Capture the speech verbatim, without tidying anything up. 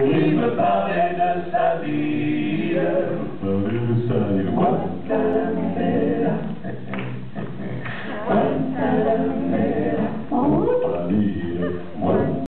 Il me parlait de sa vie. De sa vie, quoi?